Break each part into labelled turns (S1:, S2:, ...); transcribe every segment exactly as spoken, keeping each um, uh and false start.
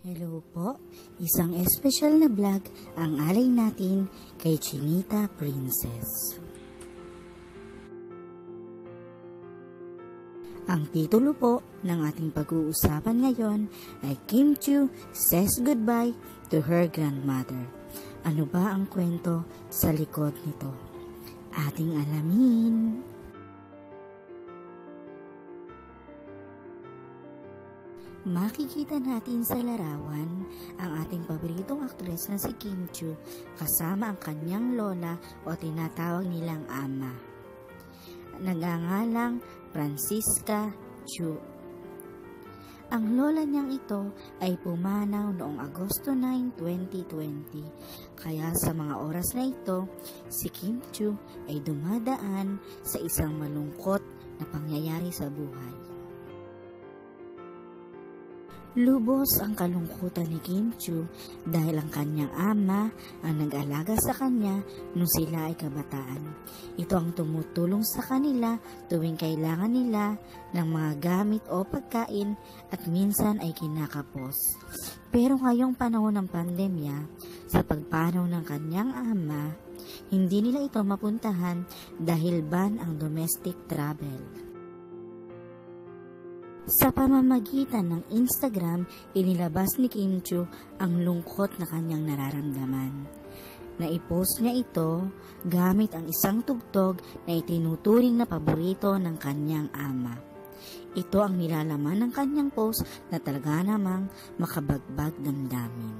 S1: Hello po, isang espesyal na vlog ang alay natin kay Chinita Princess. Ang titulo po ng ating pag-uusapan ngayon ay Kim Chiu says goodbye to her grandmother. Ano ba ang kwento sa likod nito? Ating alamin. Makikita natin sa larawan ang ating paboritong aktres na si Kim Chiu kasama ang kanyang lola o tinatawag nilang ama. Nagngangalang Francisca Chiu. Ang lola niyang ito ay pumanaw noong Agosto nine, twenty twenty. Kaya sa mga oras na ito, si Kim Chiu ay dumadaan sa isang malungkot na pangyayari sa buhay. Lubos ang kalungkutan ni Kim Chiu dahil ang kanyang ama ang nag-alaga sa kanya nung sila ay kabataan. Ito ang tumutulong sa kanila tuwing kailangan nila ng mga gamit o pagkain at minsan ay kinakapos. Pero ngayong panahon ng pandemya, sa pagpanaw ng kanyang ama, hindi nila ito mapuntahan dahil ban ang domestic travel. Sa pamamagitan ng Instagram, inilabas ni Kim Chiu ang lungkot na kanyang nararamdaman. Naipost niya ito gamit ang isang tugtog na itinuturing na paborito ng kanyang ama. Ito ang nilalaman ng kanyang post na talaga namang makabagbag damdamin.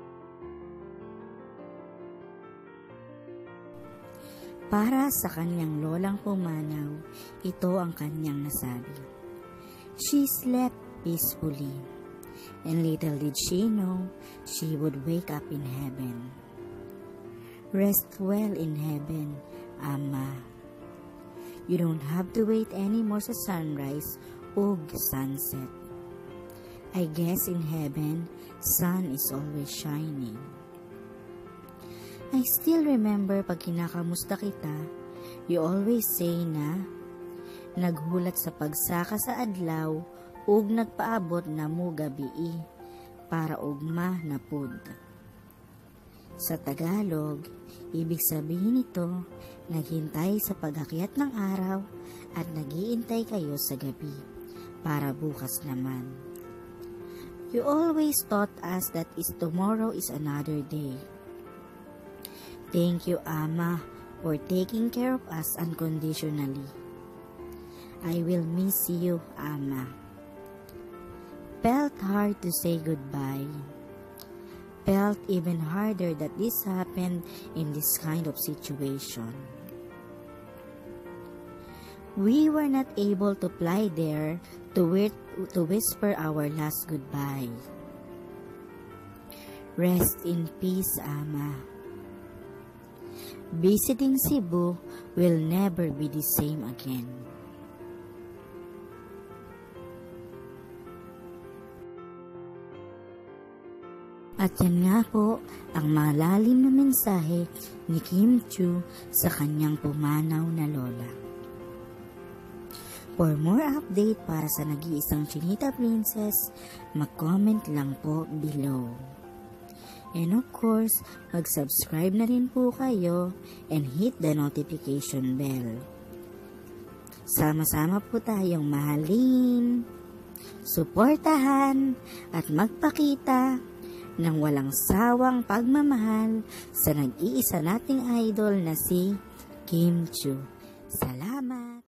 S1: Para sa kanyang lolang pumanaw, ito ang kanyang nasabi. She slept peacefully, and little did she know she would wake up in heaven. Rest well in heaven, Ama. You don't have to wait anymore sa sunrise o sunset. I guess in heaven, sun is always shining. I still remember pag kinakamusta kita, you always say na, naghulat sa pagsaka sa adlaw ug nagpaabot na mo gabii para ugma na pud. Sa Tagalog, ibig sabihin nito, naghintay sa pag-akyat ng araw at nagiintay kayo sa gabi para bukas naman. You always taught us that is tomorrow is another day. Thank you, Ama, for taking care of us unconditionally. I will miss you, Ama. Felt hard to say goodbye. Felt even harder that this happened in this kind of situation. We were not able to fly there to, to whisper our last goodbye. Rest in peace, Ama. Visiting Cebu will never be the same again. At yan nga po ang malalim na mensahe ni Kim Chiu sa kanyang pumanaw na lola. For more update para sa nag-iisang Chinita Princess, mag-comment lang po below. And of course, mag-subscribe na rin po kayo and hit the notification bell. Sama-sama po tayong mahalin, suportahan at magpakita ng walang sawang pagmamahal sa nag-iisa nating idol na si Kim Chiu. Salamat!